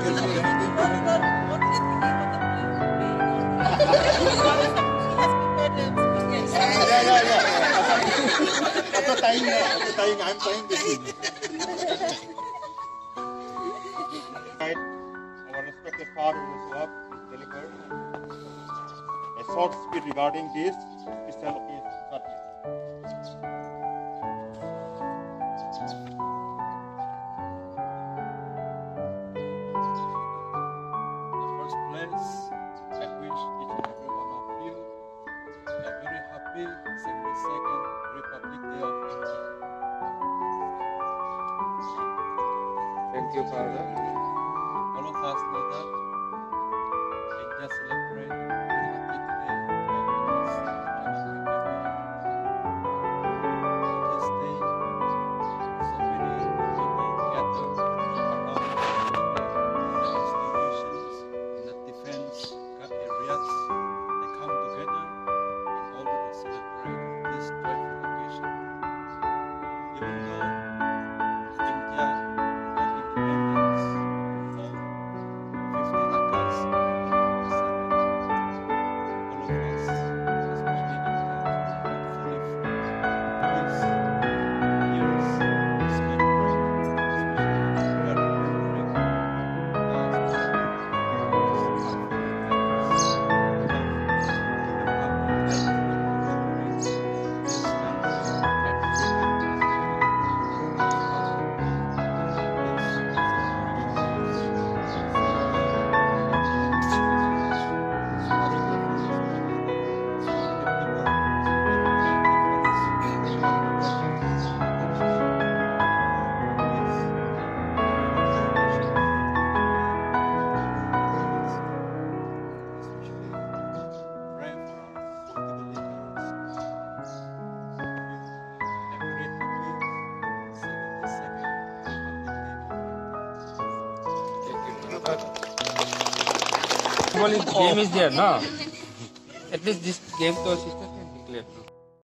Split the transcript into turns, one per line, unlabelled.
After tying, I'm tying this thing. Our respected father who have delivered a short speech regarding this special occasion.
I wish each and every one of you a very happy 72nd Republic Day of India.
Thank you, Father.
All of us know that India celebrates Republic Day every 6th January every year. This day, so many people gather around the institutions in the defense areas. They come together in order to celebrate this joyful occasion. Even though India got independence on 15 August 1947, all of us, especially Indians, are fully free. These years we spent praying, especially we are remembering
Game is there, no? At least this game to sister.